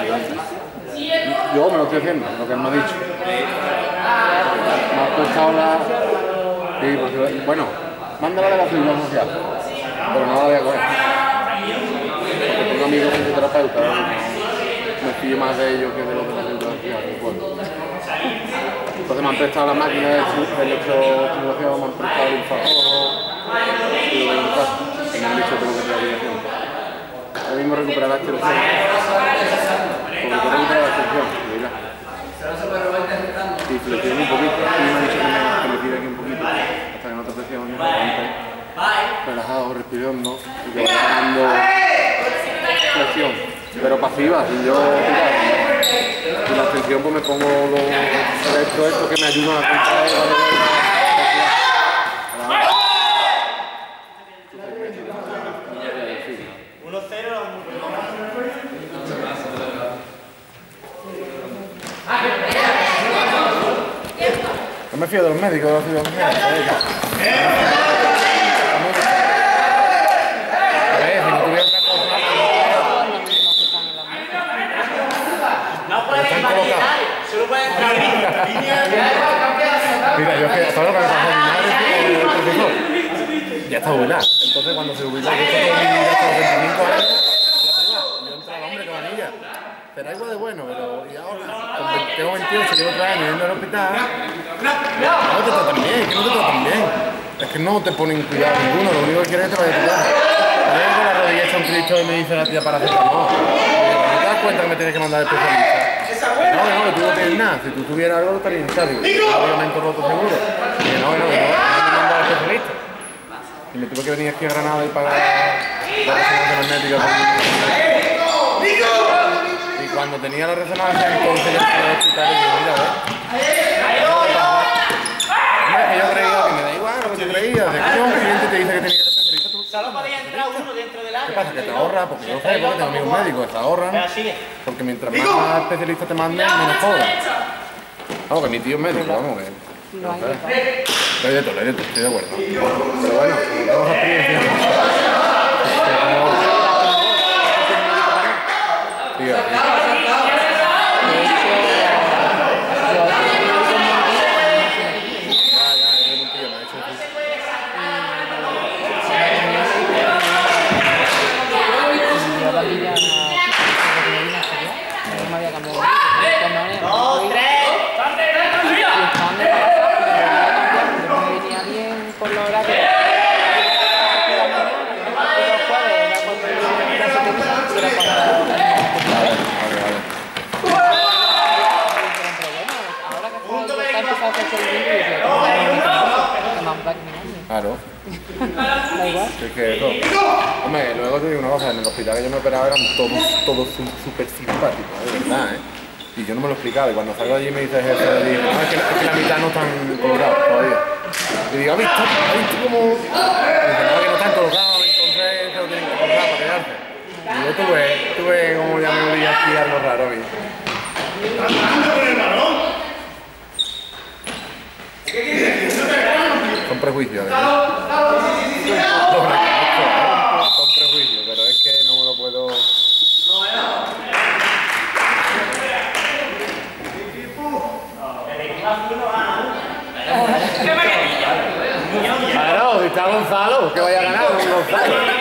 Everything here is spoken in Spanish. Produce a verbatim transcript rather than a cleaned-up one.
Yo me lo estoy haciendo, lo que él me ha dicho. Me ha prestado la... Sí, pues, bueno, mándala de la seguridad social, pero no la voy a coger. Porque tengo amigos fisioterapeutas, ¿no? Me fío más de ellos que de los de la seguridad social. Pues. Entonces me han prestado la máquina de electroestimulación, me han prestado el infrarrojo y lo en casa. Y me han dicho que lo que estoy haciendo. Ahora mismo recuperar la extensión. Porque tengo que recuperar la extensión, mira. Y flexiono un poquito. Y me han dicho que me, que me tire aquí un poquito. Hasta que no te presiones. Relajado, respirando. Y que vaya ganando flexión. Pero pasiva, sin yo tirar. Y la extensión pues me pongo los esto, esto que me ayudan a contraer. uno cero. No me fío de los médicos de la ciudad. A ver, si no tuviera otra cosa... No puedes imaginar, solo puedes entrar. Mira, yo es que hasta ahora me pasa mi madre, el profesor, ya está jubilado. Entonces cuando se jubiló, yo estoy toda mi vida hasta los veinticinco años en la privada. Yo entraba, hombre, con anilla. Será igual de bueno, pero y ahora, tengo veintiocho, llevo tres años yendo al hospital. No te tratan bien, es que no te tratan bien. Es que no te ponen cuidado ninguno, lo único que quieren es que te vaya a cuidar. A ver, con la rodilla está un Cristo y me dice la tía para hacer no. ¿No te das cuenta que me tienes que mandar al especialista? No, no, tú no tienes nada. Si tú tuvieras algo, estaría hinchado. Obviamente roto seguro. Y no, no, no, no me mandaba al especialista. Y me tuve que venir aquí a Granada y pagar la resonancia magnética. Y cuando tenía la resonancia, entonces ya fui al hospital y dije, mira, a ver. Es que yo creía que me da igual lo que tú creías. De que un cliente te dice que tiene que ir al especialista. Solo podía entrar uno dentro del área. ¿Qué pasa? Que te ahorra, porque yo lo sé, porque tengo amigos médicos, te ahorran. Porque mientras más especialistas te manden, menos cobran. Vamos, que mi tío es médico, vamos, que... No sé. Lo hay de todo, lo hay de todo, estoy de acuerdo. Pero bueno, tenemos experiencia. Tío, claro. Es que eso. Hombre, luego te digo una cosa, en el hospital que yo me operaba eran todos, todos súper simpáticos, de verdad, ¿eh? Y yo no me lo explicaba, y cuando salgo de allí me dice el jefe, le digo, no, es que, es que la mitad no están colocados todavía. Y digo, ¿has visto? ¿Has visto cómo...? Y dice, no, que no están colocados, entonces se lo tienen que colocar para quedarse. Y yo tuve, tuve como ya me olía aquí algo raro, ¿viste? Son prejuicios, ¿verdad? Son prejuicios, pero es que no me lo puedo... Claro, si está Gonzalo, que vaya a ganar, Gonzalo.